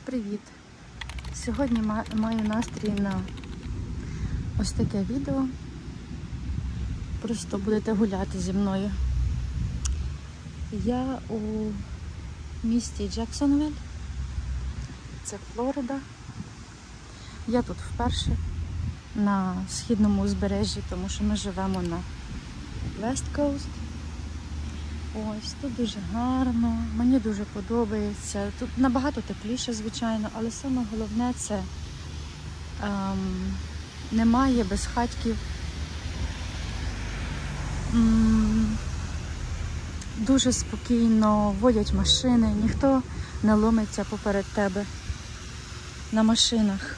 Привіт! Сьогодні маю настрій на ось таке відео. Просто будете гуляти зі мною. Я у місті Джексонвіль. Це Флорида. Я тут вперше на східному узбережжі, тому що ми живемо на West Coast. Ось, тут дуже гарно, мені дуже подобається. Тут набагато тепліше, звичайно, але саме головне це немає безхатьків. Дуже спокійно водять машини, ніхто не ломиться поперед тебе на машинах.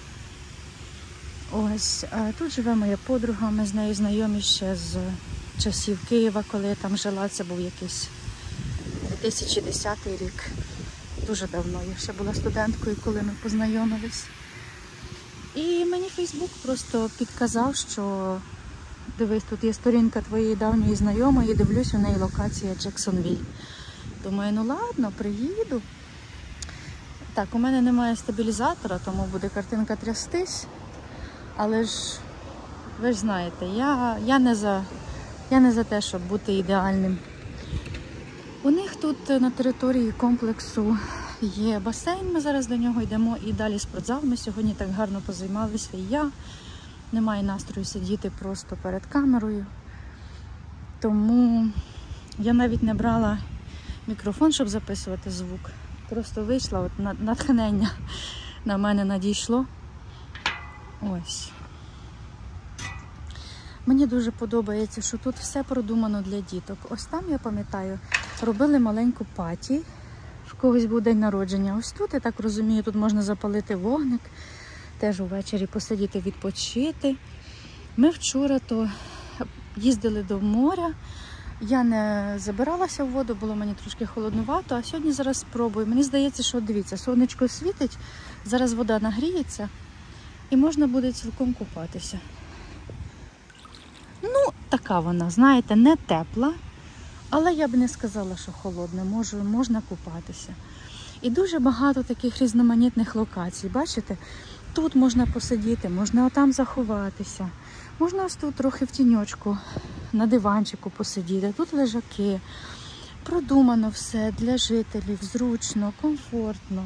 Ось, тут живе моя подруга, ми з нею знайомі ще з часів Києва, коли я там жила. Це був якийсь 2010 рік. Дуже давно. Я ще була студенткою, коли ми познайомились. І мені Фейсбук просто підказав, що дивись, тут є сторінка твоєї давньої знайомої, і дивлюсь, у неї локація Джексонвіль. Думаю, ну ладно, приїду. Так, у мене немає стабілізатора, тому буде картинка трястись. Але ж, ви ж знаєте, я не за те, щоб бути ідеальним. У них тут на території комплексу є басейн, ми зараз до нього йдемо, і далі спортзал. Ми сьогодні так гарно позаймалися, і я не маю настрою сидіти просто перед камерою. Тому я навіть не брала мікрофон, щоб записувати звук. Просто вийшла, от натхнення на мене надійшло. Ось. Мені дуже подобається, що тут все продумано для діток. Ось там, я пам'ятаю, робили маленьку паті, в когось був день народження. Ось тут, я так розумію, тут можна запалити вогник, теж увечері посидіти, відпочити. Ми вчора то їздили до моря, я не забиралася в воду, було мені трошки холоднувато, а сьогодні зараз спробую. Мені здається, що, дивіться, сонечко світить, зараз вода нагріється і можна буде цілком купатися. Ну, така вона, знаєте, не тепла, але я б не сказала, що холодна, можна купатися. І дуже багато таких різноманітних локацій, бачите? Тут можна посидіти, можна отам заховатися, можна ось тут трохи в тіньочку, на диванчику посидіти, тут лежаки. Продумано все для жителів, зручно, комфортно.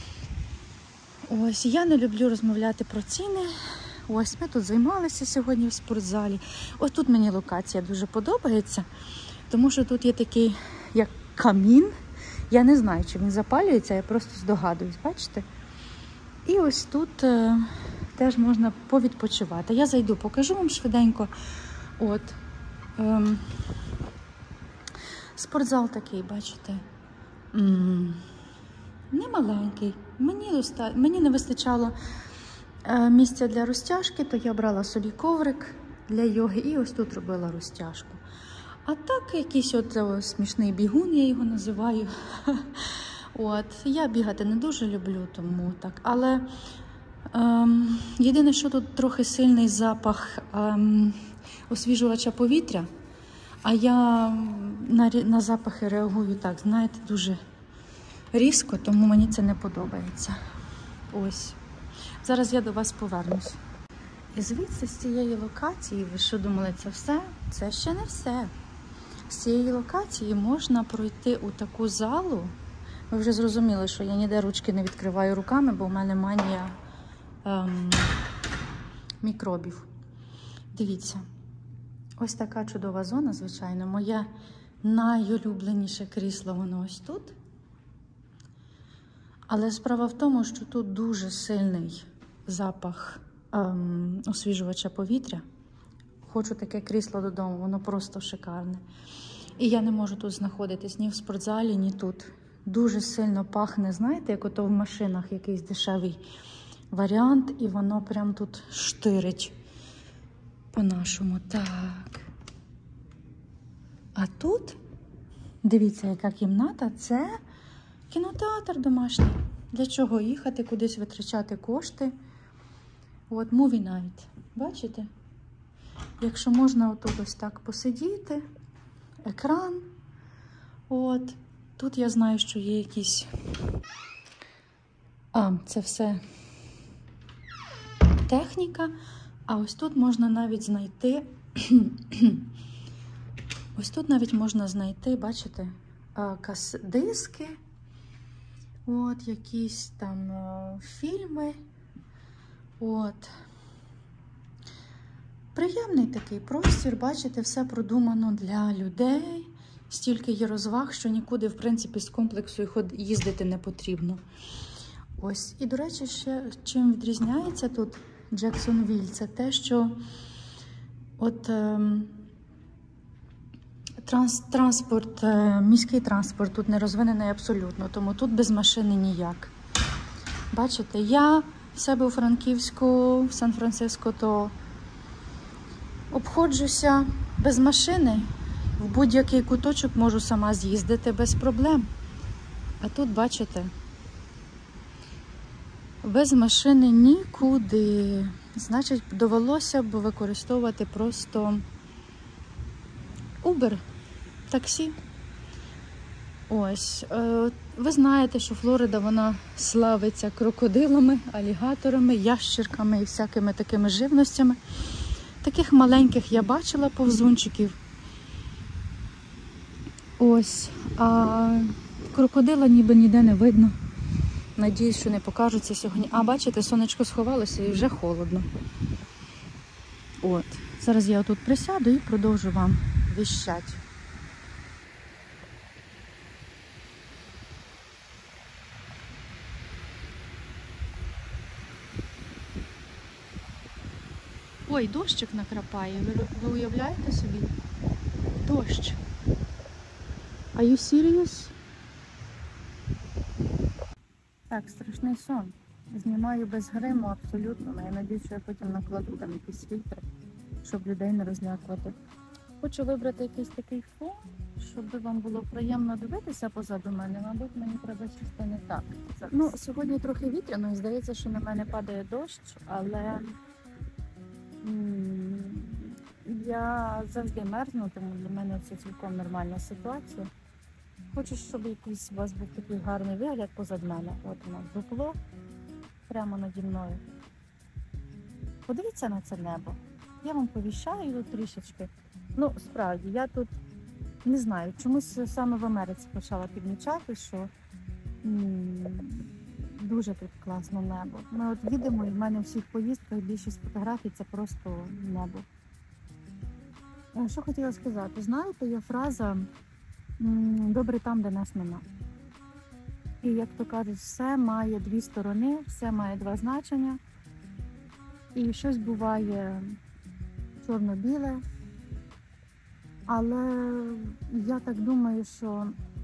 Ось, я не люблю розмовляти про ціни. Ось, ми тут займалися сьогодні в спортзалі. Ось тут мені локація дуже подобається, тому що тут є такий, як камін. Я не знаю, чи він запалюється, я просто здогадуюсь, бачите? І ось тут теж можна повідпочивати. Я зайду, покажу вам швиденько. От. Спортзал такий, бачите? Не маленький. Мені не вистачало місця для розтяжки, то я брала собі коврик для йоги і ось тут робила розтяжку. А так, якийсь от смішний бігун, я його називаю. От, я бігати не дуже люблю, тому так. Але єдине, що тут трохи сильний запах освіжувача повітря, а я на запахи реагую так, знаєте, дуже різко, тому мені це не подобається. Ось. Зараз я до вас повернусь. І звідси, з цієї локації, ви що думали, це все? Це ще не все. З цієї локації можна пройти у таку залу. Ви вже зрозуміли, що я ніде ручки не відкриваю руками, бо в мене манія мікробів. Дивіться, ось така чудова зона, звичайно. Моє найулюбленіше крісло, воно ось тут. Але справа в тому, що тут дуже сильний запах освіжувача повітря. Хочу таке крісло додому, воно просто шикарне. І я не можу тут знаходитись ні в спортзалі, ні тут. Дуже сильно пахне, знаєте, як ото в машинах якийсь дешевий варіант, і воно прям тут штирить по-нашому. Так. А тут, дивіться, яка кімната, це кінотеатр домашній. Для чого їхати, кудись витрачати кошти? От, movie night. Бачите? Якщо можна отут ось так посидіти, екран. От. Тут я знаю, що є якісь Це все техніка. А ось тут можна навіть знайти, бачите, диски, от, якісь там фільми. От. Приємний такий простір, бачите, все продумано для людей. Стільки є розваг, що нікуди, в принципі, з комплексу їздити не потрібно. Ось. І, до речі, ще чим відрізняється тут Джексонвіль, це те, що от транспорт, міський транспорт тут не розвинений абсолютно, тому тут без машини ніяк. Бачите, я в себе у Франківську, в Сан-Франциско, то обходжуся без машини. В будь-який куточок можу сама з'їздити без проблем. А тут, бачите, без машини нікуди. Значить, довелося б використовувати просто Uber, таксі. Ось. Ви знаєте, що Флорида, вона славиться крокодилами, алігаторами, ящірками і всякими такими живностями. Таких маленьких я бачила повзунчиків. Ось. А крокодила ніби ніде не видно. Надіюсь, що не покажуться сьогодні. Бачите, сонечко сховалося і вже холодно. От. Зараз я тут присяду і продовжу вам віщати. Ой, дощик накрапає. Ви уявляєте собі? Дощ. Are you serious? Так, страшний сон. Знімаю без гриму абсолютно, але я надію, що я потім накладу там якісь фільтри, щоб людей не розлякувати. Хочу вибрати якийсь такий фон, щоб вам було приємно дивитися позаду мене. Мабуть, мені треба сісти не так. Ну, сьогодні трохи вітряно, і здається, що на мене падає дощ, але я завжди мерзну, тому для мене це цілком нормальна ситуація. Хочу, щоб якийсь у вас був такий гарний вигляд позад мене. От у нас дупло прямо наді мною. Подивіться на це небо. Я вам повіщаю тут трішечки. Ну, справді, я тут не знаю, чомусь саме в Америці почала підмічати, що дуже тут класне небо. Ми от їдемо, і в мене у всіх поїздках більшість фотографій – це просто небо. Що хотіла сказати? Знаєте, є фраза «добре там, де нас нема». І, як то кажуть, все має дві сторони, все має два значення. І щось буває чорно-біле. Але я так думаю, що,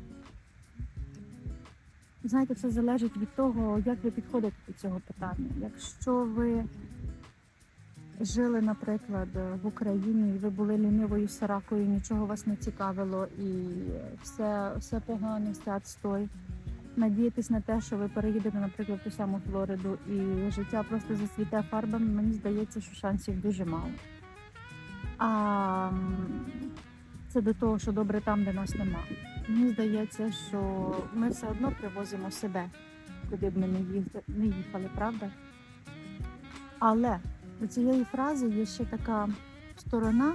знаєте, все залежить від того, як ви підходите до цього питання. Якщо ви жили, наприклад, в Україні, і ви були лінивою саракою, нічого вас не цікавило, і все погано, все відстой, надіятись на те, що ви переїдете, наприклад, в ту саму Флориду, і життя просто зацвіте фарбами, мені здається, що шансів дуже мало. А це до того, що добре там, де нас нема. Мені здається, що ми все одно привозимо себе, куди б ми не їхали, правда? Але у цієї фрази є ще така сторона,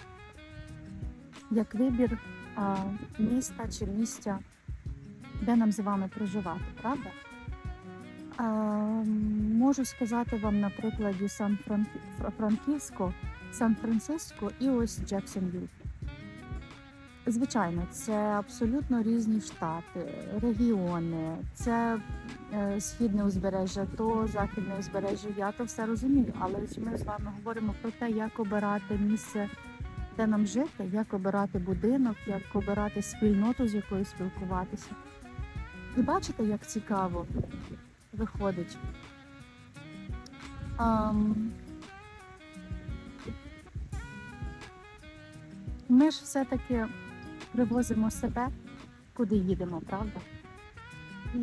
як вибір міста чи місця, де нам з вами проживати, правда? Можу сказати вам на прикладі Сан-Франциско і ось Джексонвіль. Звичайно, це абсолютно різні штати, регіони, це східне узбережжя, то західне узбережжя, я то все розумію, але ми з вами говоримо про те, як обирати місце, де нам жити, як обирати будинок, як обирати спільноту, з якою спілкуватися. І бачите, як цікаво виходить. Ми ж все-таки привозимо себе, куди їдемо, правда? І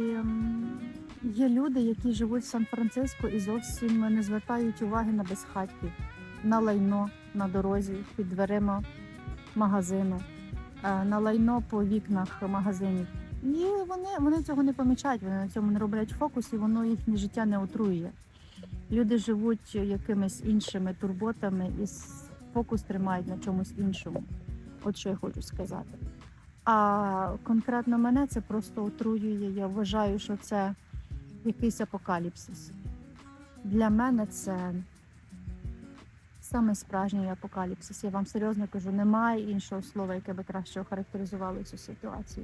є люди, які живуть в Сан-Франциско і зовсім не звертають уваги на безхатьків, на лайно на дорозі, під дверима магазину, на лайно по вікнах магазинів. І вони цього не помічають, вони на цьому не роблять фокус, і воно їхнє життя не отруює. Люди живуть якимись іншими турботами і фокус тримають на чомусь іншому. От що я хочу сказати. А конкретно мене це просто отруює. Я вважаю, що це якийсь апокаліпсис. Для мене це саме справжній апокаліпсис. Я вам серйозно кажу, немає іншого слова, яке би краще охарактеризувало цю ситуацію.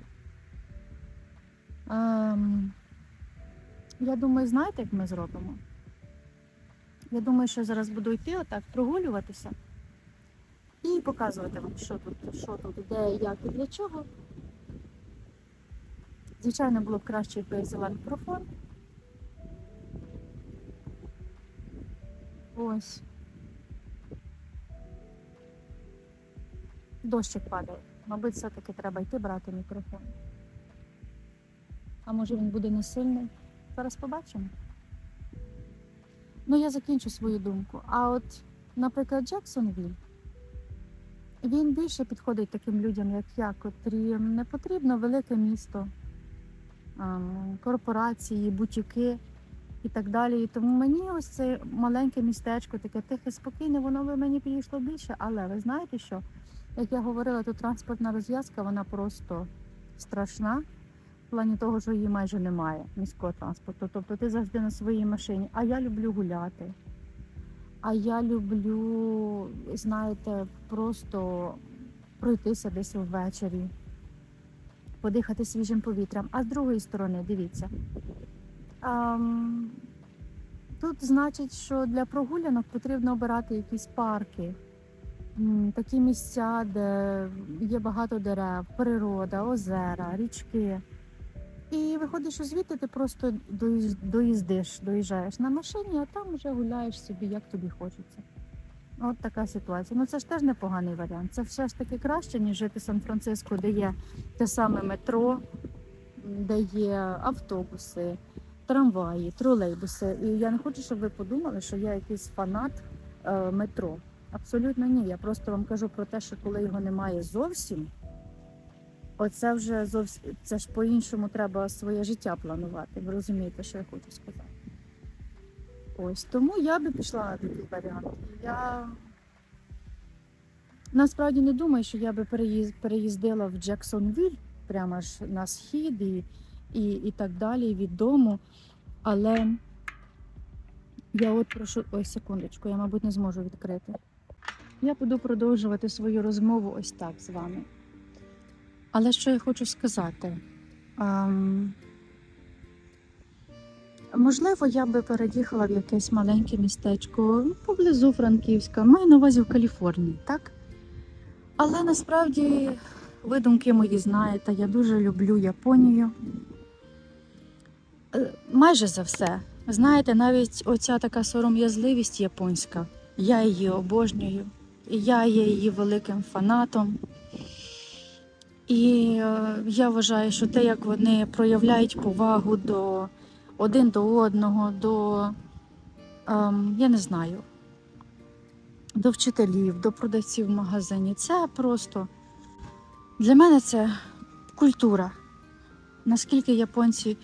Я думаю, знаєте, як ми зробимо? Я думаю, що зараз буду йти отак, прогулюватися і показувати вам, що тут, де, як і для чого. Звичайно, було б краще, якби я взяла мікрофон. Ось. Дощик падає. Мабуть, все-таки треба йти брати мікрофон. А може він буде не сильний? Зараз побачимо. Ну, я закінчу свою думку. А от, наприклад, Джексонвіль, він більше підходить таким людям, як я, котрі не потрібно велике місто, корпорації, бутіки і так далі. І тому мені ось це маленьке містечко, таке тихе, спокійне, воно би мені підійшло більше. Але ви знаєте що? Як я говорила, тут транспортна розв'язка, вона просто страшна. В плані того, що її майже немає, міського транспорту. Тобто ти завжди на своїй машині. А я люблю гуляти. А я люблю, знаєте, просто пройтися десь ввечері, подихати свіжим повітрям. А з другої сторони, дивіться, тут значить, що для прогулянок потрібно обирати якісь парки, такі місця, де є багато дерев, природа, озера, річки. І виходить, що звідти ти просто доїжджаєш на машині, а там вже гуляєш собі, як тобі хочеться. От така ситуація. Ну це ж теж непоганий варіант. Це все ж таки краще, ніж жити в Сан-Франциско, де є те саме метро, де є автобуси, трамваї, тролейбуси. І я не хочу, щоб ви подумали, що я якийсь фанат метро. Абсолютно ні. Я просто вам кажу про те, що коли його немає зовсім, оце вже зовсім, це ж по-іншому треба своє життя планувати. Ви розумієте, що я хочу сказати. Ось, тому я би пішла на такий варіант. Я насправді не думаю, що я би переїздила в Джексонвіль, прямо ж на схід і так далі, від дому. Але я от прошу, ой, секундочку, я, мабуть, не зможу відкрити. Я буду продовжувати свою розмову ось так з вами. Але що я хочу сказати? Можливо, я би переїхала в якесь маленьке містечко поблизу Франківська, маю на увазі в Каліфорнії, так? Але насправді, ви думки мої знаєте, я дуже люблю Японію. Майже за все. Знаєте, навіть оця така сором'язливість японська, я її обожнюю, я є її великим фанатом. І я вважаю, що те, як вони проявляють повагу один до одного, я не знаю, до вчителів, до продавців в магазині, це просто, для мене це культура. Наскільки японці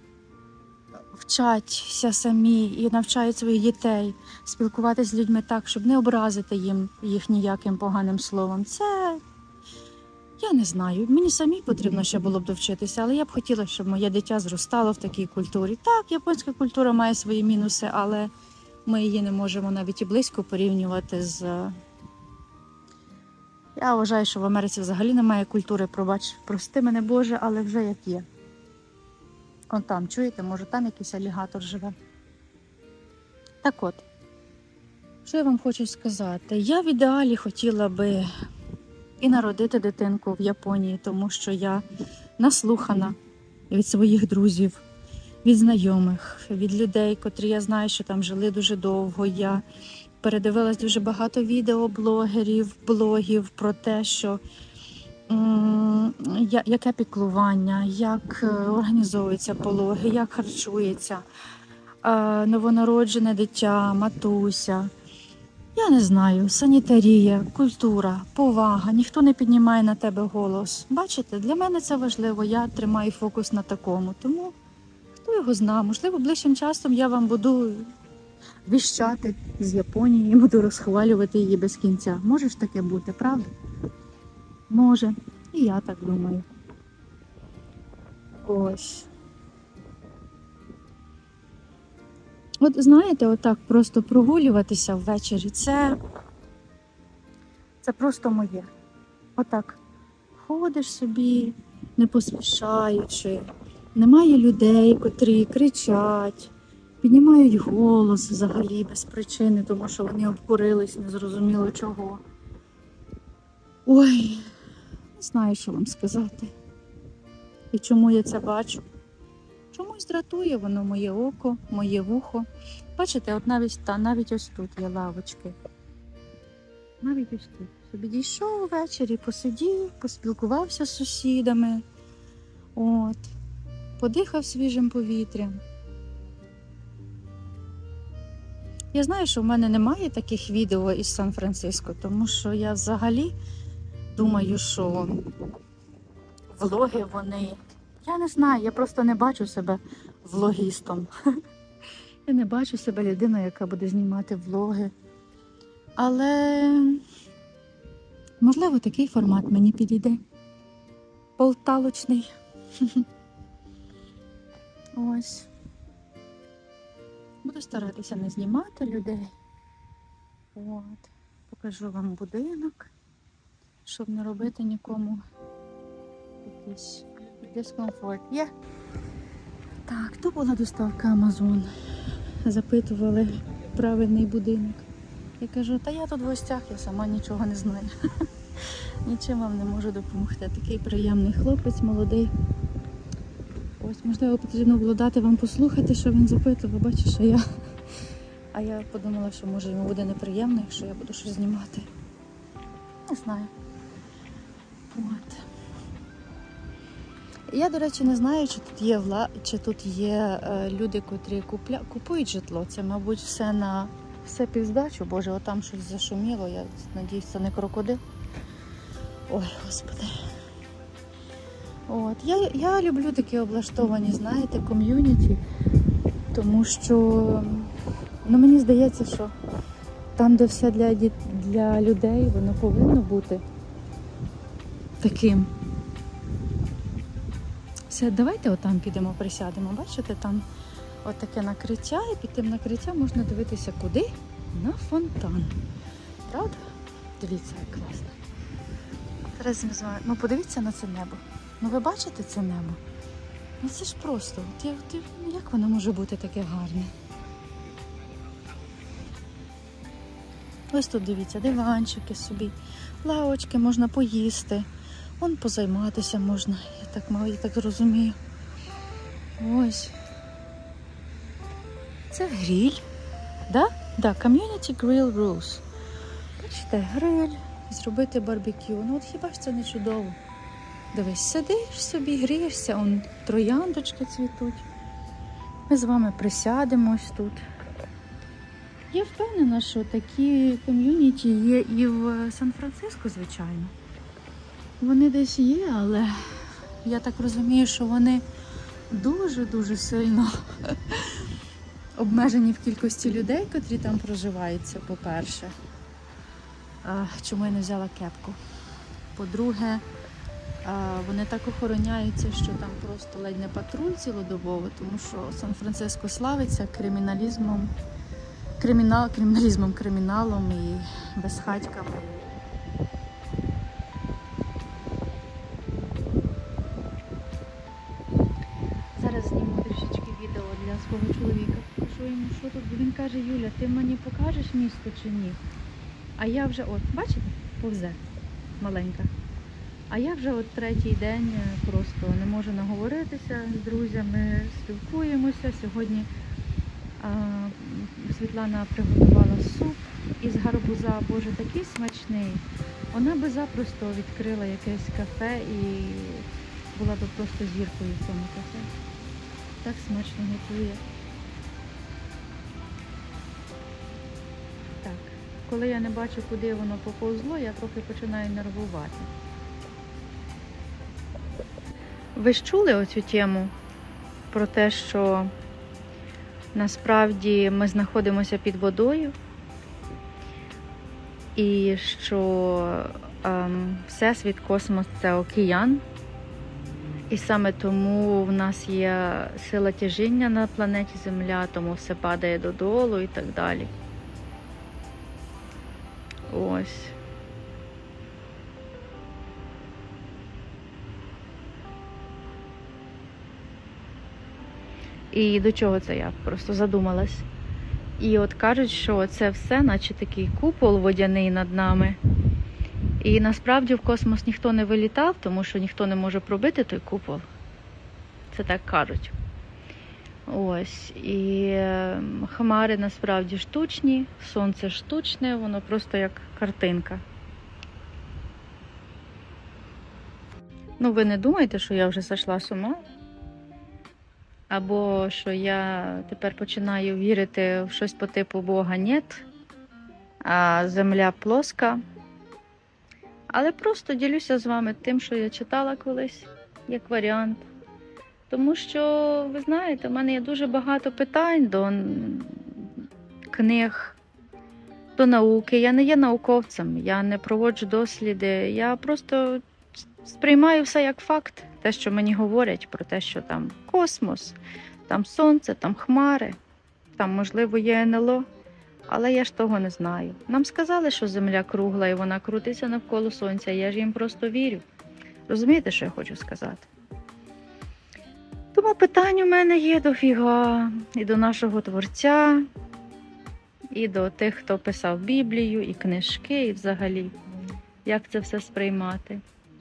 вчаться самі і навчають своїх дітей спілкуватися з людьми так, щоб не образити їх ніяким поганим словом, це... Я не знаю, мені самій потрібно ще було б довчитися, але я б хотіла, щоб моє дитя зростало в такій культурі. Так, японська культура має свої мінуси, але ми її не можемо навіть і близько порівнювати з... Я вважаю, що в Америці взагалі немає культури, прости мене Боже, але вже як є. Он там, чуєте, може там якийсь алігатор живе. Так от, що я вам хочу сказати? Я в ідеалі хотіла би і народити дитинку в Японії, тому що я наслухана від своїх друзів, від знайомих, від людей, котрі я знаю, що там жили дуже довго. Я передивилась дуже багато відео блогів про те, що яке піклування, як організовуються пологи, як харчується новонароджене дитя, матуся. Я не знаю, санітарія, культура, повага, ніхто не піднімає на тебе голос. Бачите, для мене це важливо, я тримаю фокус на такому. Тому, хто його знає, можливо, ближчим часом я вам буду віщати з Японії і буду розхвалювати її без кінця. Може ж таке бути, правда? Може. І я так думаю. Ось. От знаєте, отак просто прогулюватися ввечері, це просто моє. Отак. Ходиш собі, не поспішаючи. Немає людей, котрі кричать, піднімають голос взагалі без причини, тому що вони обкурились, незрозуміло чого. Ой, не знаю, що вам сказати. І чому я це бачу? Чомусь дратує воно моє око, моє вухо. Бачите, от навіть ось тут є лавочки. Навіть ось тут. Собі дійшов ввечері, посидів, поспілкувався з сусідами. От. Подихав свіжим повітрям. Я знаю, що в мене немає таких відео із Сан-Франциско, тому що я взагалі думаю, що влоги вони... Я не знаю, я просто не бачу себе влогістом. Я не бачу себе людиною, яка буде знімати влоги. Але, можливо, такий формат мені підійде. Полталочний. Ось. Буду старатися не знімати людей. От. Покажу вам будинок, щоб не робити нікому якийсь дискомфорт. Є. Так, то була доставка Amazon. Запитували правильний будинок. Я кажу, та я тут в гостях, я сама нічого не знаю. Нічим вам не можу допомогти. Такий приємний хлопець, молодий. Ось, можливо, потрібно було дати вам послухати, що він запитував. Бачиш, а я подумала, що може йому буде неприємно, якщо я буду щось знімати. Не знаю. От. Я, до речі, не знаю, чи тут є люди, котрі купують житло. Це, мабуть, все під здачу. Боже, отам щось зашуміло. Я сподіваюся, це не крокодил. Ой, Господи. От. Я люблю такі облаштовані, знаєте, ком'юніті, тому що, мені здається, що там, де все для людей, воно повинно бути таким. Все, давайте отам підемо, присядемо. Бачите, там отаке накриття, і під тим накриттям можна дивитися куди? На фонтан. Правда? Дивіться, як класно. Зараз ми з вами... подивіться на це небо. Ви бачите це небо? Це ж просто. Як воно може бути таке гарне? Ось тут, дивіться, диванчики собі, лавочки, можна поїсти. Вон позайматися можна, я так розумію. Ось. Це гриль. Да? Да, Community Grill Rules. Бачите, гриль, зробити барбекю. От хіба ж це не чудово? Дивись, сидиш собі, грієшся, он трояндочки цвітуть. Ми з вами присядемо ось тут. Я впевнена, що такі ком'юніті є і в Сан-Франциско, звичайно. Вони десь є, але я так розумію, що вони дуже-дуже сильно обмежені в кількості людей, котрі там проживаються, по-перше. Чому я не взяла кепку? По-друге, вони так охороняються, що там просто ледь не патруль цілодобово, тому що Сан-Франциско славиться криміналом і безхатьками. Зараз зніму трішечки відео для свого чоловіка. Покажу йому, що тут. Він каже: Юля, ти мені покажеш місто чи ні? А я вже, бачите, повзе, маленька. А я вже третій день просто не можу наговоритися з друзями, спілкуємося. Сьогодні Світлана приготувала суп із гарбуза, боже, такий смачний. Вона би запросто відкрила якесь кафе і була би просто зіркою в цьому кафе. Так смачно готує. Так, коли я не бачу, куди воно поповзло, я трохи починаю нервувати. Ви ж чули оцю тему про те, що насправді ми знаходимося під водою і що Всесвіт, космос – це океан. І саме тому в нас є сила тяжіння на планеті Земля, тому все падає додолу і так далі. Ось. І до чого це я просто задумалась. І от кажуть, що це все, наче такий купол водяний над нами. І насправді в космос ніхто не вилітав, тому що ніхто не може пробити той купол. Це так кажуть. Ось. І хмари насправді штучні, сонце штучне, воно просто як картинка. Ну, ви не думайте, що я вже сошла з ума? Або що я тепер починаю вірити в щось по типу Бога нет, а земля плоска. Але просто ділюся з вами тим, що я читала колись, як варіант. Тому що, ви знаєте, в мене є дуже багато питань до книг, до науки. Я не є науковцем, я не проводжу досліди, я просто сприймаю все як факт. Те, що мені говорять про те, що там космос, там сонце, там хмари, там, можливо, є НЛО. Але я ж того не знаю. Нам сказали, що Земля кругла і вона крутиться навколо Сонця. Я ж їм просто вірю. Розумієте, що я хочу сказати? Тому питань у мене є дофіга. І до нашого Творця, і до тих, хто писав Біблію, і книжки, і взагалі. Як це все сприймати?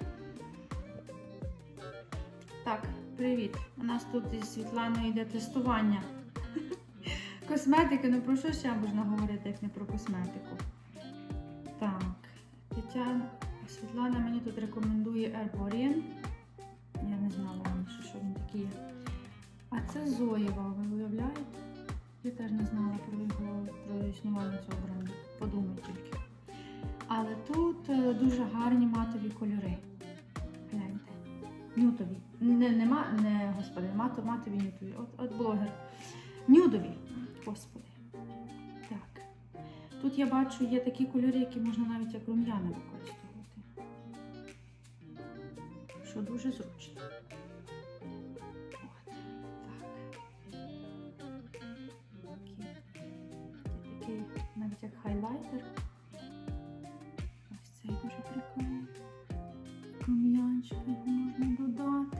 Так, привіт. У нас тут із Світланою йде тестування. Косметики, ну про що ще можна говорити, як не про косметику? Так, Світлана мені тут рекомендує Herborian. Я не знала раніше, що він такий є. А це Зоєва, ви уявляєте? Я теж не знала про існування цього бренду. Подумай тільки. Але тут дуже гарні матові кольори. Гляньте. Нюдові. Господи, матові нюдові. От блогер. Нюдові. Господи. Так. Тут я бачу, є такі кольори, які можна навіть як рум'яна використовувати. Що дуже зручно. От. Так. Такий навіть як хайлайтер. Ось цей дуже прикольний. Рум'янчик можна додати.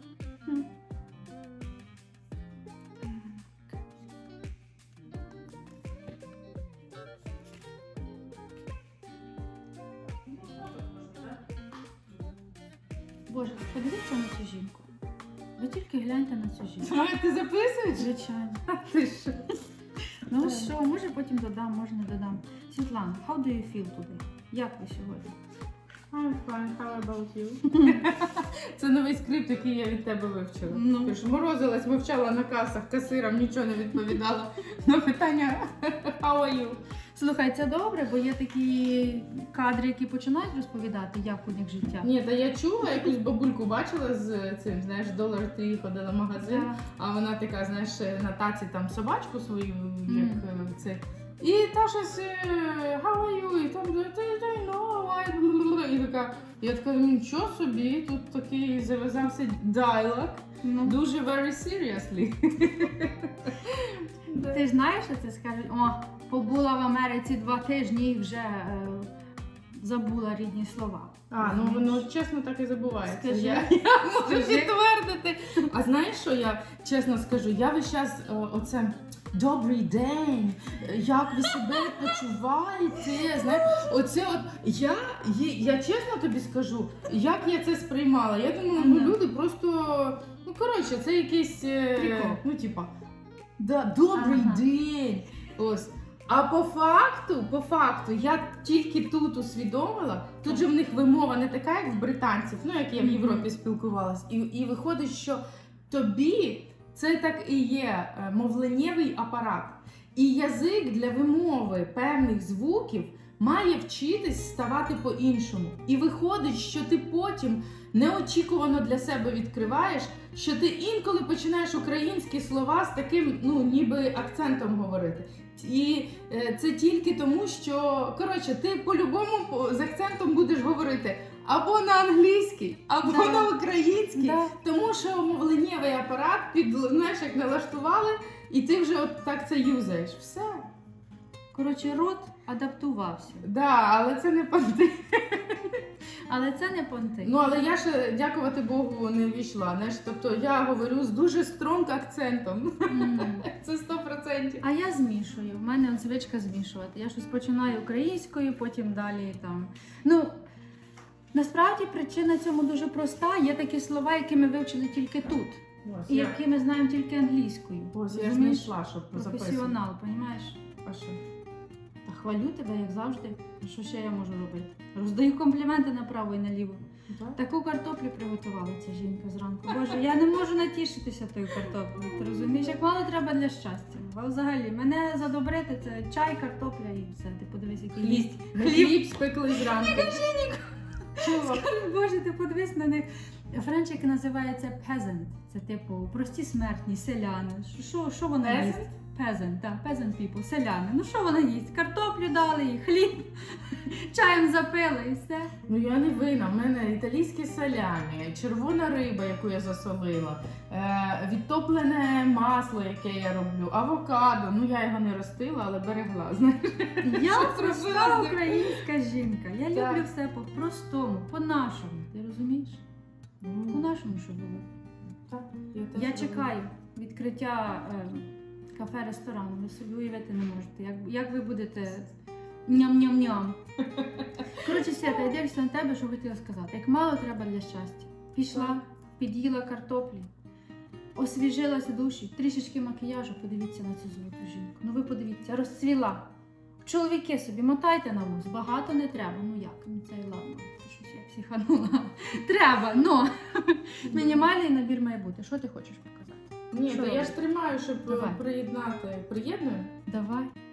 Боже, подивіться на цю жінку. Ви тільки гляньте на цю жінку. Ти записуєш? Звичайно. Ти що? Ну що, може потім додам, може не додам. Світлана, how do you feel today? Як ви сьогодні? I'm fine, how about you? Це новий скрипт, який я від тебе вивчила. Ну. Ти ж морозилась, вивчала на касах, касирам, нічого не відповідала на питання how are you? Слухай, це добре, бо є такі кадри, які починають розповідати, як у них життя. Ні, та я чула, якусь бабульку бачила з цим, знаєш, $1 ти ходила в магазин, Так. а вона така, знаєш, на таці там собачку свою, як це. І та щось, how are you? І там, і така, я така, нічого собі, тут такий зав'язався діалог, дуже very seriously. Ти ж знаєш, що це скажуть? О, побула в Америці 2 тижні і вже забула рідні слова. Ну воно чесно так і забувається. Скажи. Я можу підтвердити. А знаєш, що я чесно скажу? Я весь час оце добрий день, як ви себе почуваєте? Знаєш, оце от я чесно тобі скажу, як я це сприймала. Я думала, люди просто, коротше, це якийсь, типа, да, добрий день. Ось. А по факту, я тільки тут усвідомила, тут же в них вимова не така, як в британців, як я в Європі спілкувалась, і виходить, що тобі це так і є мовленнєвий апарат. І язик для вимови певних звуків має вчитись ставати по-іншому. І виходить, що ти потім неочікувано для себе відкриваєш, що ти інколи починаєш українські слова з таким, ну, ніби акцентом говорити. І це тільки тому, що, коротше, ти по-любому з акцентом будеш говорити або на англійській, або Да. на українській, Да. тому що мовленнєвий апарат знаєш, як налаштували, і ти вже от так це юзаєш. Все. Коротше, рот адаптувався. Да, але це не понти. Але це не понти. Ну, але я ще, дякувати Богу, не ввійшла. Знаєш, тобто я говорю з дуже стронг акцентом. Це 100%. А я змішую. В мене звичка змішувати. Я щось починаю українською, потім далі там. Ну, насправді причина цьому дуже проста. Є такі слова, які ми вивчили тільки тут. Ось, І я, які ми знаємо тільки англійською. ось я Розумієш? знайшла, щоб записувати. Професіонал, розумієш? А що? Та хвалю тебе, як завжди. Що ще я можу робити? Роздаю компліменти направо і наліво. Так? Таку картоплю приготувала ця жінка зранку. Боже, я не можу натішитися тою картоплею. Ти розумієш, як мало треба для щастя. А взагалі, мене задобрити це чай, картопля і все. Ти подивись, який лість. Ми хліб спекли зранку. Чого? Боже, ти подивись на них. Френчик називається peasant. Це типу прості смертні, селяни. Що вона Peasant? їсть? Peasant, так, peasant people, селяни. Ну що вона їсть? Картоплю дали їй, хліб, чаєм запили і все. Ну я не винна, в мене італійські салямі, червона риба, яку я засолила, відтоплене масло, яке я роблю, авокадо. Ну я його не ростила, але берегла. Знаєш? Я Що проста зробила з ним? українська жінка. Я Так. люблю все по-простому, по-нашому. Ти розумієш? По-нашому, що було. Так, теж Я люблю. чекаю відкриття кафе-ресторану. Ви собі уявити не можете. Як ви будете ням-ням-ням. Коротше, Свята, я дивлюся на тебе, що хотіла сказати. Як мало треба для щастя. Пішла, під'їла картоплі, освіжилася душі, трішечки макіяжу, подивіться на цю золоту жінку. Ну ви подивіться, розцвіла. Чоловіки собі, мотайте на вуз, багато не треба. Ну як? Ну це й ладно. Це щось я психанула. Треба, но мінімальний набір має бути. Що ти хочеш показати? Ні, Що то я робити? ж тримаю, щоб Давай. приєднати. Приєднуємо? Давай.